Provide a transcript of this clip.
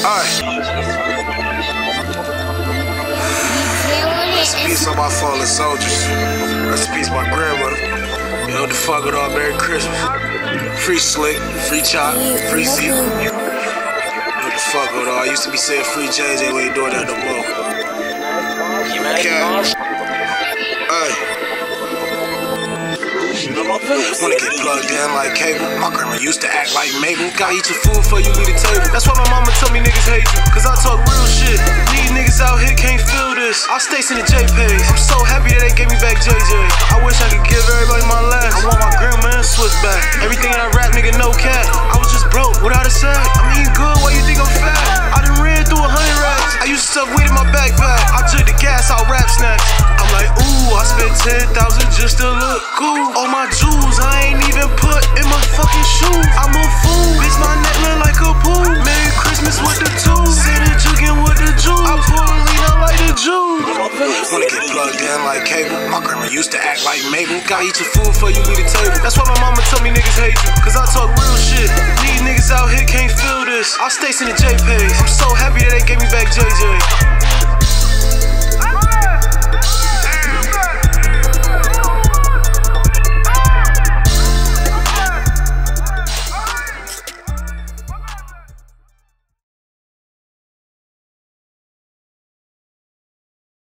Rest in peace on my fallen soldiers. Rest in peace my grandmother. You know what the fuck with all Merry Christmas. Free Slick, free Chop, free Z. You know what the fuck with all. I used to be saying free JJ, we ain't doing that no more. Wanna get plugged in like cable. My grandma used to act like Mabel. Gotta eat your food before you leave the table. That's why my mama told me niggas hate you, cause I talk real shit. These niggas out here can't feel this. I stay in the JPEGs. I'm so happy that they gave me back JJ. I wish I could give everybody my last. I want my grandma and Swiss back. Everything that I rap, nigga, no cap. I was just broke without a sack. I'm eating good, why you think I'm fat? I done ran through 100 racks. I used to stuff weed in my backpack. I took the gas out rap snacks. I'm like, ooh, I spent 10,000 just to look cool. All my jewels, I ain't even put in my fucking shoes. I'm a fool, bitch, my neck look like a pool. Merry Christmas with the tools. Sitting jugging with the jewels. I pull a lean out like the Jews. Wanna get plugged in like cable. My grandma used to act like Mabel. Gotta eat your food before you leave the table. That's why my mama told me niggas hate you, cause I talk real shit. These niggas out here can't feel this. I stay in the JPEGs. I'm so happy that they